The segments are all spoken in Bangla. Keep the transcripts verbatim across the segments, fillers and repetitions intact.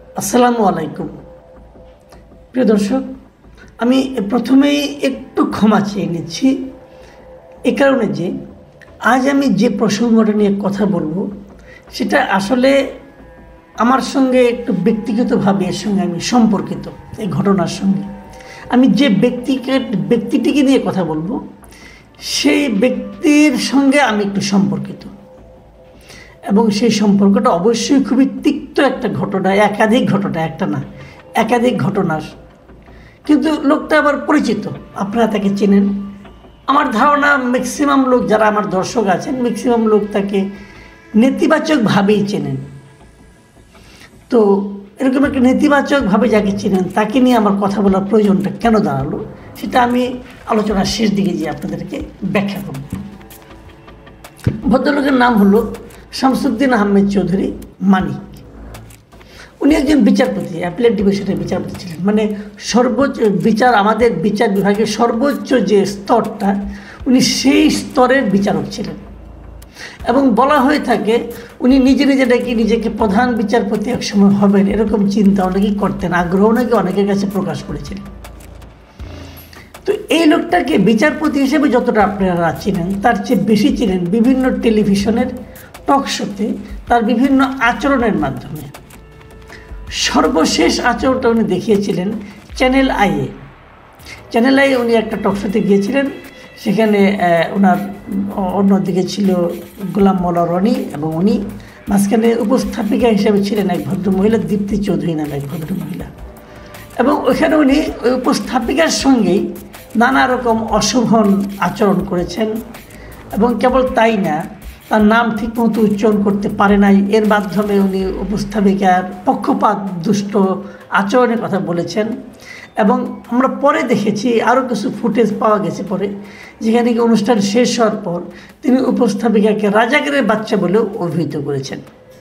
আসসালামু আলাইকুম প্রিয় দর্শক, আমি প্রথমেই একটু ক্ষমা চেয়ে নিচ্ছি এ কারণে যে আজ আমি যে প্রসঙ্গটা নিয়ে কথা বলবো সেটা আসলে আমার সঙ্গে একটু ব্যক্তিগতভাবে এর সঙ্গে আমি সম্পর্কিত। এই ঘটনার সঙ্গে আমি যে ব্যক্তিকে ব্যক্তিটিকে নিয়ে কথা বলবো সেই ব্যক্তির সঙ্গে আমি একটু সম্পর্কিত এবং সেই সম্পর্কটা অবশ্যই খুবই তিক্ত একটা ঘটনা, একাধিক ঘটনা, একটা না একাধিক ঘটনার। কিন্তু লোকটা আবার পরিচিত, আপনারা তাকে চেনেন। আমার ধারণা ম্যাক্সিমাম লোক যারা আমার দর্শক আছেন ম্যাক্সিমাম লোক তাকে নেতিবাচকভাবেই চেনেন। তো এরকম একটা নেতিবাচকভাবে যাকে চেনেন তাকে নিয়ে আমার কথা বলার প্রয়োজনটা কেন দাঁড়ালো সেটা আমি আলোচনার শেষ দিকে গিয়ে আপনাদেরকে ব্যাখ্যা করব। ভদ্রলোকের নাম হলো শামসুদ্দিন আহমেদ চৌধুরী মানিক। উনি একজন বিচারপতি, অ্যাপিলেট ডিভিশনের বিচারপতি ছিলেন। মানে সর্বোচ্চ বিচার, আমাদের বিচার বিভাগের সর্বোচ্চ যে স্তরটা উনি সেই স্তরের বিচারক ছিলেন। এবং বলা হয়ে থাকে উনি নিজে নিজে নাকি নিজেকে প্রধান বিচারপতি একসময় হবেন এরকম চিন্তা অনেকেই করতেন, আগ্রহ নাকি অনেকের কাছে প্রকাশ করেছিলেন। তো এই লোকটাকে বিচারপতি হিসেবে যতটা আপনারা চিনেন তার চেয়ে বেশি চিনেন বিভিন্ন টেলিভিশনের টক শোতে তার বিভিন্ন আচরণের মাধ্যমে। সর্বশেষ আচরণটা উনি দেখিয়েছিলেন চ্যানেল আইয়ে। চ্যানেল আইয়ে উনি একটা টক শোতে গিয়েছিলেন, সেখানে ওনার অন্যদিকে ছিল গোলাম মোল্লা রনি এবং উনি মাঝখানে উপস্থাপিকা হিসেবে ছিলেন এক ভদ্রমহিলা, দীপ্তি চৌধুরী নামে এক ভদ্রমহিলা। এবং ওইখানে উনি ওই উপস্থাপিকার সঙ্গেই নানা রকম অশোভন আচরণ করেছেন। এবং কেবল তাই না, তার নাম ঠিকমতো উচ্চারণ করতে পারে নাই, এর মাধ্যমে উনি উপস্থাপিকার পক্ষপাত দুষ্ট আচরণের কথা বলেছেন। এবং আমরা পরে দেখেছি আরও কিছু ফুটেজ পাওয়া গেছে পরে, যেখানে কি অনুষ্ঠান শেষ হওয়ার পর তিনি উপস্থাপিকাকে রাজাকারের বাচ্চা বলেও অভিহিত করেছেন।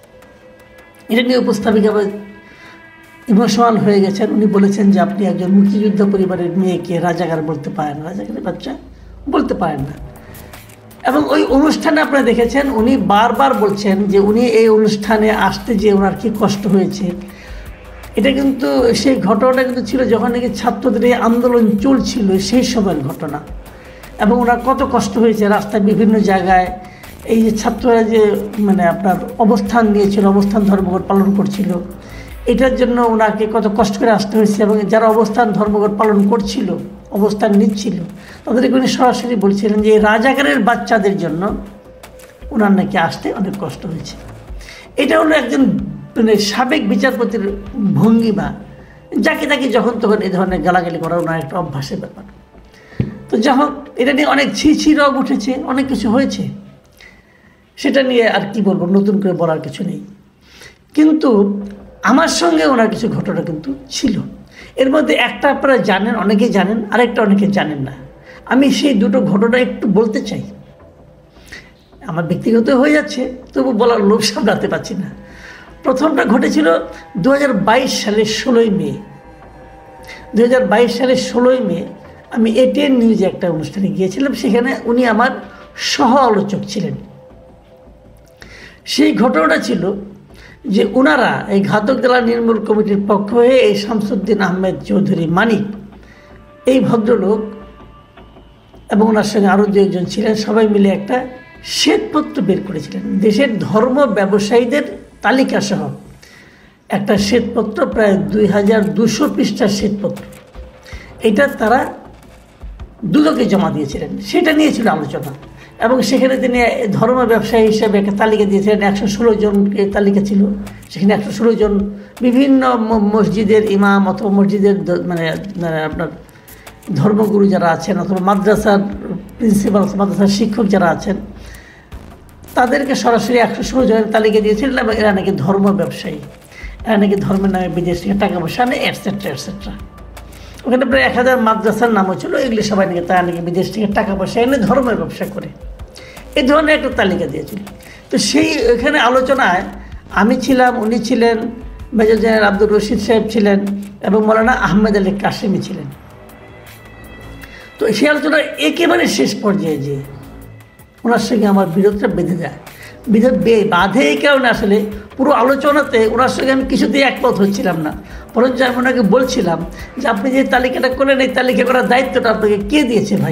এটা নিয়ে উপস্থাপিকা ইমোশনাল হয়ে গেছেন। উনি বলেছেন যে আপনি একজন মুক্তিযুদ্ধ পরিবারের মেয়েকে রাজাকার বলতে পারেন, রাজাকারের বাচ্চা বলতে পারেন না। এবং ওই অনুষ্ঠানে আপনারা দেখেছেন উনি বারবার বলছেন যে উনি এই অনুষ্ঠানে আসতে যে ওনার কী কষ্ট হয়েছে। এটা কিন্তু সেই ঘটনাটা কিন্তু ছিল যখন নাকি ছাত্রদের এই আন্দোলন চলছিল সেই সময়ের ঘটনা। এবং ওনার কত কষ্ট হয়েছে রাস্তায় বিভিন্ন জায়গায়, এই যে ছাত্ররা যে মানে আপনার অবস্থান নিয়েছিল, অবস্থান ধর্মঘট পালন করছিল, এটার জন্য ওনাকে কত কষ্ট করে আসতে হয়েছে। এবং যারা অবস্থান ধর্মঘট পালন করছিল, অবস্থান নিচ্ছিল, তাদেরকে উনি সরাসরি বলছিলেন যে এই রাজাকারের বাচ্চাদের জন্য ওনার নাকি আসতে অনেক কষ্ট হয়েছে। এটা হলো একজন মানে সাবেক বিচারপতির ভঙ্গিমা, যাকে তাকে যখন তখন এই ধরনের গালাগালি করা ওনার একটা অভ্যাসের ব্যাপার। তো যা হোক, এটা নিয়ে অনেক ছি ছি রব উঠেছে, অনেক কিছু হয়েছে, সেটা নিয়ে আর কি বলবো, নতুন করে বলার কিছু নেই। কিন্তু আমার সঙ্গে ওনার কিছু ঘটনা কিন্তু ছিল। এর মধ্যে একটা আপনারা জানেন, অনেকেই জানেন, আরেকটা অনেকে জানেন না। আমি সেই দুটো ঘটনা একটু বলতে চাই। আমার ব্যক্তিগত হয়ে যাচ্ছে, তবু বলার লোভ সামলাতে পারছি না। প্রথমটা ঘটেছিল দু হাজার বাইশ সালের ষোলোই মে। দু হাজার বাইশ সালের ষোলোই মে আমি এটিএন নিউজে একটা অনুষ্ঠানে গিয়েছিলাম, সেখানে উনি আমার সহ আলোচক ছিলেন। সেই ঘটনাটা ছিল যে ওনারা এই ঘাতক জেলা নির্মূল কমিটির পক্ষ হয়ে এই শামসুদ্দিন আহমেদ চৌধুরী মানিক, এই ভদ্রলোক এবং ওনার সঙ্গে আরও দু একজন ছিলেন, সবাই মিলে একটা শ্বেতপত্র বের করেছিলেন, দেশের ধর্ম ব্যবসায়ীদের তালিকা সহ একটা শ্বেতপত্র, প্রায় দুই হাজার দুশো পৃষ্ঠার শ্বেতপত্র। এটা তারা দুদকে জমা দিয়েছিলেন, সেটা নিয়েছিল আলোচনা। এবং সেখানে তিনি ধর্ম ব্যবসায়ী হিসেবে একটা তালিকা দিয়েছিলেন, একশো ষোলো জনকে তালিকা ছিল। সেখানে একশো ষোলো জন বিভিন্ন মসজিদের ইমাম অথবা মসজিদের মানে আপনার ধর্মগুরু যারা আছেন অথবা মাদ্রাসার প্রিন্সিপাল অথবা মাদ্রাসার শিক্ষক যারা আছেন তাদেরকে সরাসরি একশো ষোলো জনের তালিকা দিয়েছিলেন। এবং এরা নাকি ধর্ম ব্যবসায়ী, এরা নাকি ধর্মের নামে বিদেশ থেকে টাকা পয়সা নেই, এটসেট্রা এটসেট্রা। ওখানে প্রায় এক হাজার মাদ্রাসার নামও ছিল, এগুলি সবাই নাকি তারা নাকি বিদেশ থেকে টাকা পয়সা এনে ধর্মের ব্যবসা করে, এই ধরনের একটা তালিকা দিয়েছিল। তো সেই ওইখানে আলোচনায় আমি ছিলাম, উনি ছিলেন, মেজর জেনারেল আব্দুর রশিদ সাহেব ছিলেন এবং মৌলানা আহমেদ আলী কাশেমি ছিলেন। তো সেই আলোচনার একেবারে শেষ পর্যায়ে যে ওনার সঙ্গে আমার বিরোধটা বেঁধে যায়। বাধে এই কারণে আসলে পুরো আলোচনাতে ওনার সঙ্গে আমি কিছুতেই একমত হচ্ছিলাম না। বরঞ্চ আমি ওনাকে বলছিলাম যে আপনি যে তালিকাটা করলেন এই তালিকা করার দায়িত্বটা আপনাকে কে দিয়েছে ভাই,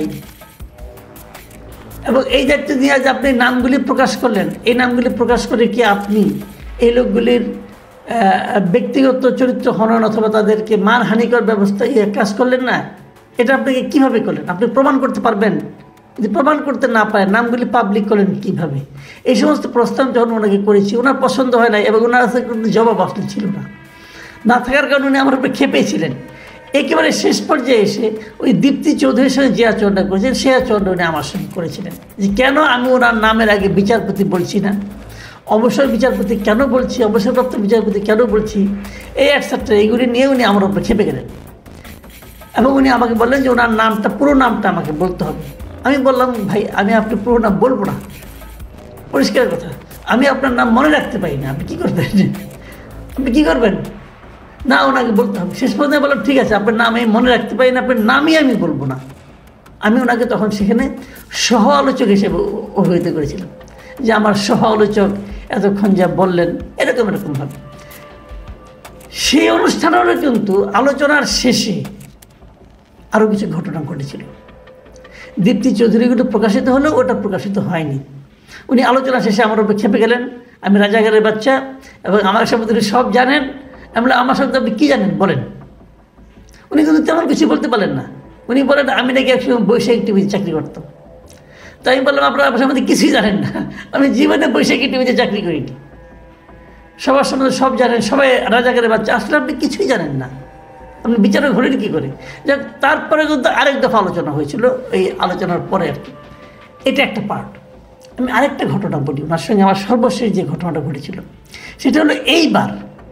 এবং এই দায়িত্ব দিয়ে যে আপনি নামগুলি প্রকাশ করলেন, এই নামগুলি প্রকাশ করে কি আপনি এই লোকগুলির ব্যক্তিগত চরিত্র হনন অথবা তাদেরকে মানহানিকর ব্যবস্থা ইয়ে কাজ করলেন না? এটা আপনাকে কীভাবে করলেন? আপনি প্রমাণ করতে পারবেন? যদি প্রমাণ করতে না পারেন নামগুলি পাবলিক করলেন কীভাবে? এই সমস্ত প্রস্তাব যখন ওনাকে করেছি ওনার পছন্দ হয় নাই এবং ওনার কাছে কোনো জবাব আসলে ছিল না। না থাকার কারণে উনি আমার উপরে খেপেছিলেন। একেবারে শেষ পর্যায়ে এসে ওই দীপ্তি চৌধুরীর সঙ্গে যে আচরণটা করেছেন সে আচরণটা উনি আমার সঙ্গে করেছিলেন, যে কেন আমি ওনার নামের আগে বিচারপতি বলছি না, অবসর বিচারপতি কেন বলছি, অবসরপ্রাপ্ত বিচারপতি কেন বলছি, এই একসাথে এইগুলি নিয়ে উনি আমার উপরে খেপে গেলেন এবং উনি আমাকে বললেন যে ওনার নামটা পুরো নামটা আমাকে বলতে হবে। আমি বললাম ভাই আমি আপনার পুরো নাম বলবো না, পরিষ্কার কথা, আমি আপনার নাম মনে রাখতে পারি না, আপনি কী করবেন আপনি কী করবেন না, ওনাকে বলতে হবে। শেষ পর্যন্ত বললাম ঠিক আছে আপনার নাম আমি মনে রাখতে পারি না, আপনার নামই আমি বলবো না। আমি ওনাকে তখন সেখানে সহ আলোচক হিসেবে অভিহিত করেছিলাম যে আমার সহ আলোচক এতক্ষণ যা বললেন এরকম এরকমভাবে। সেই অনুষ্ঠানেরও কিন্তু আলোচনার শেষে আরও কিছু ঘটনা ঘটেছিল। দীপ্তি চৌধুরীগুলো প্রকাশিত হলেও ওটা প্রকাশিত হয়নি। উনি আলোচনা শেষে আমার উপরে খেপে গেলেন, আমি রাজাকারের বাচ্চা এবং আমার সম্বন্ধে সব জানেন। আমি বললাম আমার সম্বন্ধে আপনি কী জানেন বলেন। উনি কিন্তু তেমন কিছু বলতে পারলেন না। উনি বলেন আমি নাকি একসময় বৈশাখী টিভিতে চাকরি করতাম। তাই আমি বললাম আপনারা আমার সম্বন্ধে কিছুই জানেন না, আমি জীবনে বৈশাখী টিভিতে চাকরি করিনি। সবার সম্বন্ধে সব জানেন, সবাই রাজাকারের বাচ্চা, আসলে আপনি কিছুই জানেন না, আপনি বিচারক হলেন কী করে। যাক তারপরে কিন্তু আরেক দফা আলোচনা হয়েছিল, এই আলোচনার পরে আর কি। এটা একটা পার্ট। আমি আরেকটা ঘটনা বলি, ওনার সঙ্গে আমার সর্বশেষ যে ঘটনাটা ঘটেছিল সেটা হলো এইবার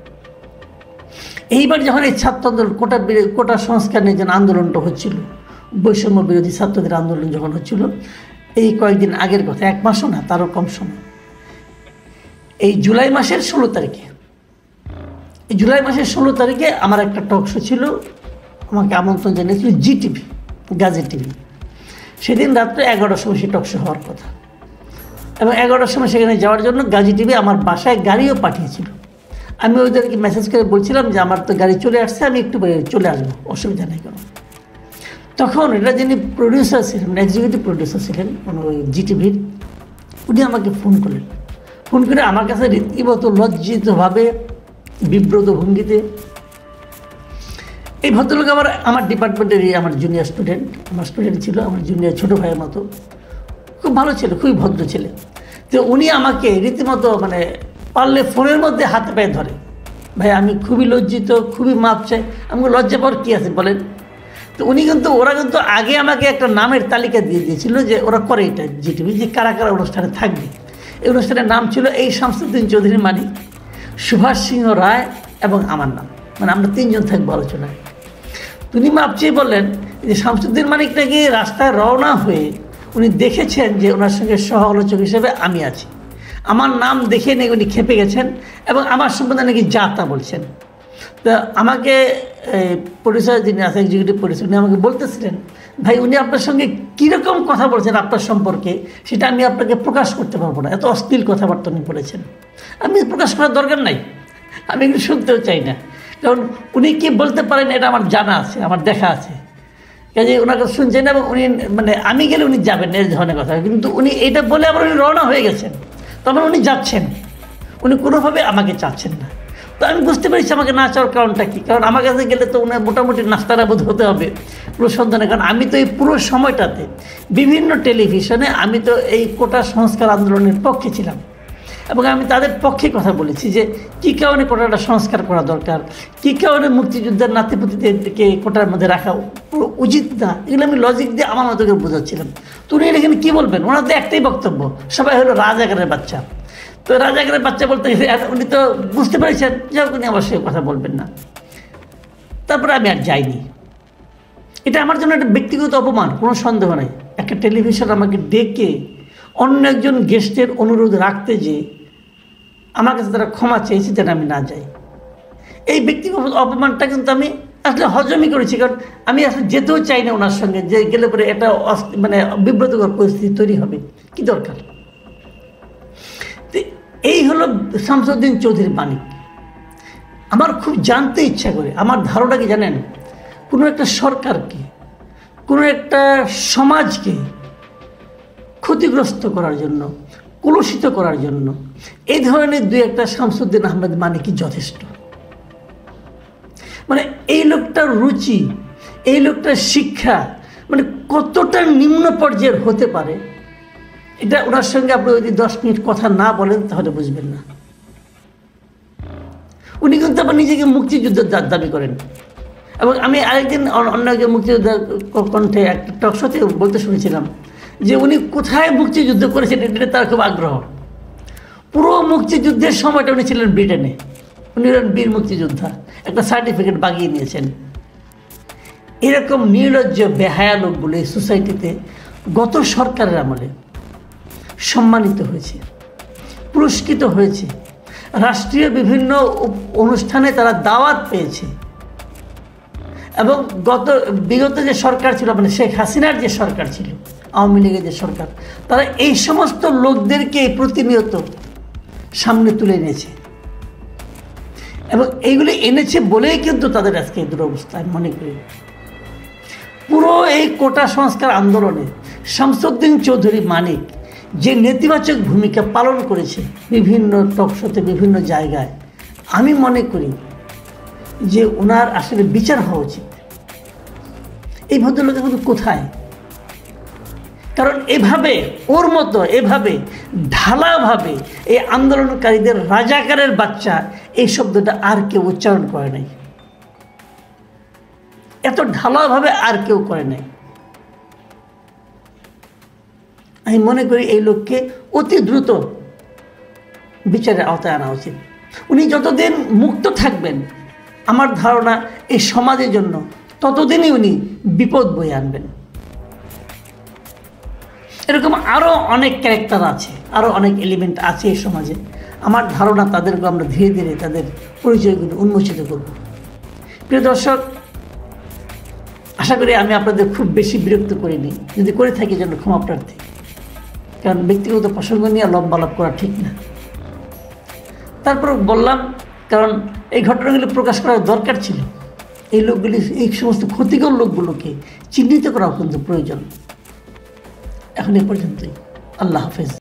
এইবার যখন এই ছাত্র আন্দোলন কোটা কোটা সংস্কার নিয়ে যেন আন্দোলনটা হচ্ছিল, বৈষম্য বিরোধী ছাত্রদের আন্দোলন যখন হচ্ছিল, এই কয়েকদিন আগের কথা, এক মাসও না তারও কম সময়, এই জুলাই মাসের ষোলো তারিখে এই জুলাই মাসের ষোলো তারিখে আমার একটা টক শো ছিল, আমাকে আমন্ত্রণ জানিয়েছিল জি টিভি, গাজী টিভি। সেদিন রাত্রে এগারোটার সময় সেই টক শো হওয়ার কথা এবং এগারোটার সময় সেখানে যাওয়ার জন্য গাজী টিভি আমার বাসায় গাড়িও পাঠিয়েছিল। আমি ওদেরকে মেসেজ করে বলছিলাম যে আমার তো গাড়ি চলে আসছে, আমি একটু চলে আসবো, অসুবিধা নেই কোনো। তখন এটা যিনি প্রডিউসার ছিলেন, এক্সিকিউটিভ প্রডিউসার ছিলেন ওই জি টিভির, উনি আমাকে ফোন করলেন। ফোন করে আমার কাছে রীতিমতো লজ্জিতভাবে বিব্রত ভঙ্গিতে, এই ভদ্রলোক আমার আমার ডিপার্টমেন্টেরই আমার জুনিয়র স্টুডেন্ট, আমার স্টুডেন্ট ছিল, আমার জুনিয়র ছোটো ভাইয়ের মতো, খুব ভালো ছিল, খুবই ভদ্র ছেলে। তো উনি আমাকে রীতিমতো মানে পারলে ফোনের মধ্যে হাতে পায়ে ধরে, ভাই আমি খুবই লজ্জিত, খুবই মাপ চাই। আমাকে লজ্জা পাওয়ার কী আছে বলেন। তো উনি কিন্তু ওরা কিন্তু আগে আমাকে একটা নামের তালিকা দিয়ে দিয়েছিল যে ওরা করে এটা জি টিভি, যে কারা কারা অনুষ্ঠানে থাকবে। এই অনুষ্ঠানের নাম ছিল এই শামসুদ্দিন চৌধুরী মানিক, সুভাষ সিংহ রায় এবং আমার নাম, মানে আমরা তিনজন থাকবো আলোচনায়। উনি মাপ চেয়ে বললেন যে শামসুদ্দিন মানিক নাকি রাস্তায় রওনা হয়ে উনি দেখেছেন যে ওনার সঙ্গে সহ আলোচক হিসেবে আমি আছি, আমার নাম দেখে নাকি উনি খেপে গেছেন এবং আমার সম্বন্ধে নাকি যা তা বলছেন। তো আমাকে প্রডিউসার যিনি আছে, এক্সিকিউটিভ প্রডিউসার, উনি আমাকে বলতেছিলেন ভাই উনি আপনার সঙ্গে কীরকম কথা বলছেন আপনার সম্পর্কে সেটা আমি আপনাকে প্রকাশ করতে পারবো না, এত অশ্লীল কথাবার্তা উনি বলেছেন, আমি প্রকাশ করার দরকার নাই, আমি এগুলো শুনতেও চাই না, কারণ উনি কী বলতে পারেন এটা আমার জানা আছে, আমার দেখা আছে। কাজে ওনার কাছে শুনছেন এবং উনি মানে আমি গেলে উনি যাবেন এই ধরনের কথা, কিন্তু উনি এটা বলে আবার উনি রওনা হয়ে গেছেন, তখন উনি যাচ্ছেন, উনি কোনোভাবে আমাকে চাচ্ছেন না। তো আমি বুঝতে পেরেছি আমাকে না চাওয়ার কারণটা কী, কারণ আমার কাছে গেলে তো উনি মোটামুটি নাস্তানাবুদ হতে হবে পুরো সন্ধানে, কারণ আমি তো এই পুরো সময়টাতে বিভিন্ন টেলিভিশনে আমি তো এই কোটা সংস্কার আন্দোলনের পক্ষে ছিলাম এবং আমি তাদের পক্ষে কথা বলেছি যে কী কারণে কোটাটা সংস্কার করা দরকার, কী কারণে মুক্তিযুদ্ধের নাতিপুতিদেরকে কোটার মধ্যে রাখা পুরো উচিত না, এগুলো আমি লজিক দিয়ে আমার মতো করে বোঝাচ্ছিলাম। তো উনি এখানে কী বলবেন, ওনার তো একটাই বক্তব্য, সবাই হলো রাজাকারের বাচ্চা। তো রাজাকারের বাচ্চা বলতে গেছে উনি তো বুঝতে পেরেছেন যে উনি আমার সঙ্গে কথা বলবেন না। তারপরে আমি আর যাইনি। এটা আমার জন্য একটা ব্যক্তিগত অপমান, কোনো সন্দেহ নেই। একটা টেলিভিশন আমাকে ডেকে অন্য একজন গেস্টের অনুরোধ রাখতে যে আমার কাছে তারা ক্ষমা চেয়েছে যেন আমি না যাই, এই ব্যক্তিগত অপমানটা কিন্তু আমি আসলে হজমই করেছি, কারণ আমি আসলে যেতেও চাই না ওনার সঙ্গে, যে গেলে পরে এটা মানে বিব্রতকর পরিস্থিতি তৈরি হবে, কি দরকার। হলো শামসুদ্দিন চৌধুরী মানিক। আমার খুব জানতে ইচ্ছা করে, আমার ধারণা কি জানেন, কোনো একটা সরকারকে, কোনো একটা সমাজকে ক্ষতিগ্রস্ত করার জন্য, কলুষিত করার জন্য এই ধরনের দুই একটা শামসুদ্দিন আহমেদ মানিকই যথেষ্ট। মানে এই লোকটার রুচি, এই লোকটার শিক্ষা মানে কতটা নিম্ন পর্যায়ের হতে পারে, এটা ওনার সঙ্গে আপনি যদি দশ মিনিট কথা না বলেন তাহলে বুঝবেন না। উনি কিন্তু আবার নিজেকে মুক্তিযুদ্ধের দাবি করেন। এবং আমি আরেকদিন অন্য একজন মুক্তিযোদ্ধার কণ্ঠে একটা টকশোতে বলতে শুনেছিলাম যে উনি কোথায় মুক্তিযুদ্ধ করেছেন এটা তার খুব আগ্রহ। পুরো মুক্তিযুদ্ধের সময়টা উনি ছিলেন ব্রিটেনে, উনি হলেন বীর মুক্তিযোদ্ধা, একটা সার্টিফিকেট বাগিয়ে নিয়েছেন। এরকম নির্লজ্জ বেহায়া লোকগুলো এই সোসাইটিতে গত সরকারের আমলে সম্মানিত হয়েছে, পুরস্কৃত হয়েছে, রাষ্ট্রীয় বিভিন্ন অনুষ্ঠানে তারা দাওয়াত পেয়েছে। এবং গত বিগত যে সরকার ছিল, মানে শেখ হাসিনার যে সরকার ছিল, আওয়ামী লীগের যে সরকার, তারা এই সমস্ত লোকদেরকে প্রতিনিয়ত সামনে তুলে এনেছে। এবং এইগুলি এনেছে বলেই কিন্তু তাদের আজকে এই দুরবস্থা। আমি মনে করি পুরো এই কোটা সংস্কার আন্দোলনে শামসুদ্দিন চৌধুরী মানিক যে নেতিবাচক ভূমিকা পালন করেছে বিভিন্ন টকশোতে, বিভিন্ন জায়গায়, আমি মনে করি যে ওনার আসলে বিচার হওয়া উচিত। এই ভদ্রলোক এখন কোথায়? কারণ এভাবে ওর মতো এভাবে ঢালাভাবে এই আন্দোলনকারীদের রাজাকারের বাচ্চা এই শব্দটা আর কেউ উচ্চারণ করে নাই, এত ঢালাভাবে আর কেউ করে নাই। আমি মনে করি এই লোককে অতি দ্রুত বিচারের আওতায় আনা উচিত। উনি যতদিন মুক্ত থাকবেন, আমার ধারণা এই সমাজের জন্য ততদিনই উনি বিপদ বয়ে আনবেন। এরকম আরও অনেক ক্যারেক্টার আছে, আরও অনেক এলিমেন্ট আছে এই সমাজে। আমার ধারণা তাদেরকে আমরা ধীরে ধীরে তাদের পরিচয়গুলো উন্মোচিত করব। প্রিয় দর্শক, আশা করি আমি আপনাদের খুব বেশি বিরক্ত করিনি, যদি করে থাকি যেন ক্ষমা প্রার্থী, কারণ ব্যক্তিগত প্রসঙ্গ নিয়ে লম্বালাপ করা ঠিক না। তারপর বললাম, কারণ এই ঘটনাগুলি প্রকাশ করার দরকার ছিল। এই লোকগুলি, এই সমস্ত ক্ষতিকর লোকগুলোকে চিহ্নিত করাও কিন্তু প্রয়োজন। এখন এ পর্যন্তই। আল্লাহ হাফেজ।